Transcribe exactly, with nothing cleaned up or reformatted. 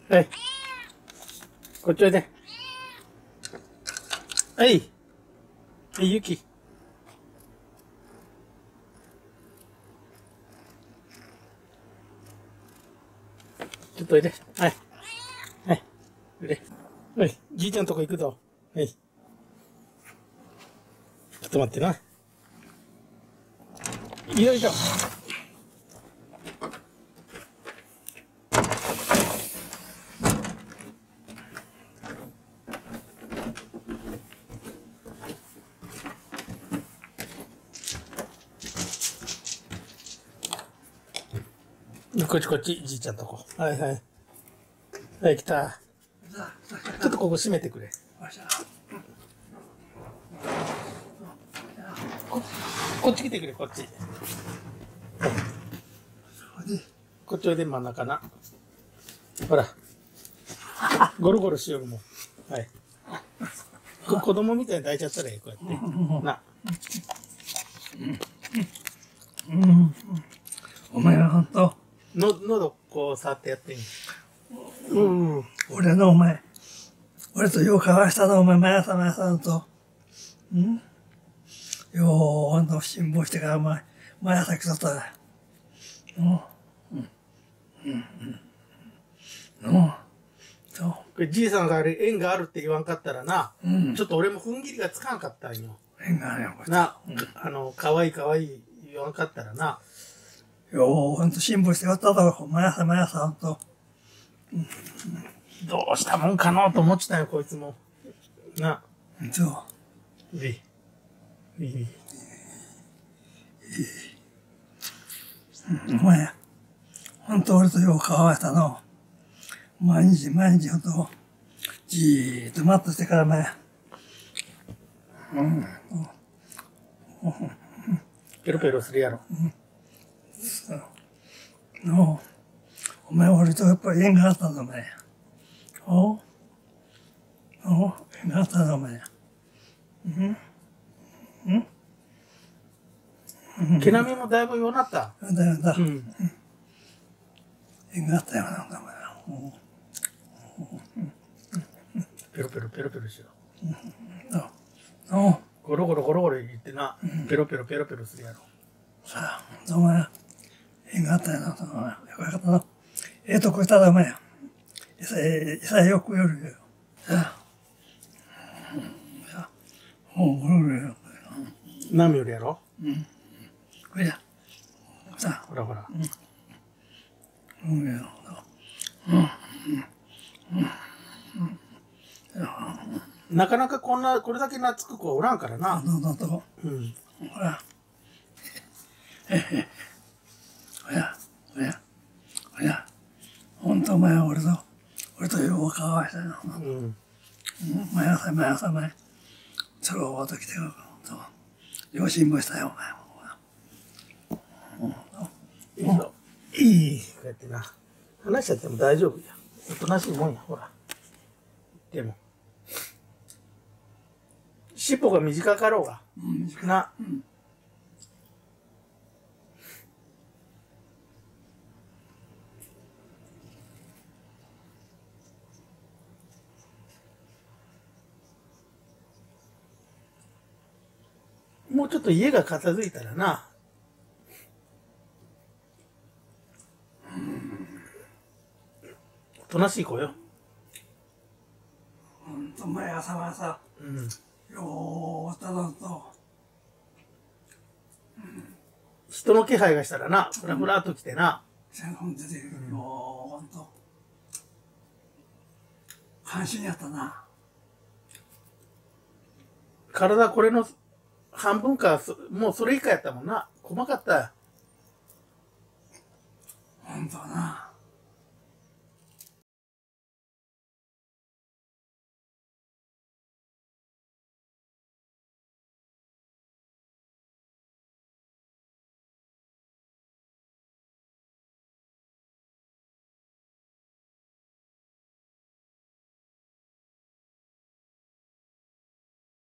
はい。こっちおいで。はい。はい、ゆき。ちょっとおいで。はい。はい。おいで。はい。じいちゃんとこ行くぞ。はい。ちょっと待ってな。よいしょ。こっちこっち、じいちゃんとこ。はいはい。はい、来た。ちょっとここ閉めてくれ。こ, こっち来てくれ、こっち。こっちおいで、真ん中な。ほら。ゴロゴロしよるもん。はい。こ子供みたいに抱いちゃったらいい、こうやって。な。 うん。お前はほんと。 の、喉こう触ってやってん。 うん。俺のお前。俺とよう交わしたのお前、毎朝毎朝のと。うんよう、ほんと辛抱してからお前、毎朝来とったら。うん。うん。うん。うん。そう。 これじいさんがあれ縁があるって言わんかったらな、うん、ちょっと俺も踏ん切りがつかんかったんよ。 縁があるよ、これ。 な、うん、あの、かわいいかわいい言わんかったらな。 よう、ほんと辛抱しておっただろ、毎朝毎朝ほんと。 うん、どうしたもんかのと思ってたよ、こいつも。な。 そう。 いい。いい。 お前、ほんと俺とよう交わしたの。毎日毎日ほんと、じーっと待っとしてから前。うん。 ペロペロするやろ。 うん。そう。のお前俺とやっぱり縁があったぞ、お前。おお縁があったぞ、お前。うんうん毛並みもだいぶようなった。 だよだ。 うん。 縁があったよな、お前。 ペロペロペロペロしよう。おゴロゴロゴロゴロ言ってな、ペロペロペロペロするやろ。 さあ、お前、縁があったよな、お前。よかったな。ええとこ来ただ、お前。餌、餌よくよるよ。さあ、もう、ゴロゴロよ。 何よりやろ。 うん。これや。さあ。 ほらほら。 うん。うん。うん。うんなかなかこんな、これだけ懐く子はおらんからな。 どうぞどうぞ。 うん。 ほら。へへ。ほや、ほや、ほや。ほんとお前は俺と、俺とようかわいしたよ。うん。毎朝毎朝毎、それをと来てよ。よしんぼしたよ、お前も。 いいぞ。いい。こうやってな。話しちゃっても大丈夫や。おとなしいもんや、ほら。でも。尻尾が短かろうが。 うん、短い。 な。 うん。 もうちょっと家が片付いたらな。うん。おとなしい子よ。 ほんと、毎朝毎朝。うん。よう、ただと。 うん。人の気配がしたらな、ふらふらっと来てな。 ほんと出てくるよ、ほんと。関心やったな。 体これの半分か、もうそれ以下やったもんな。細かった。 ほんとな。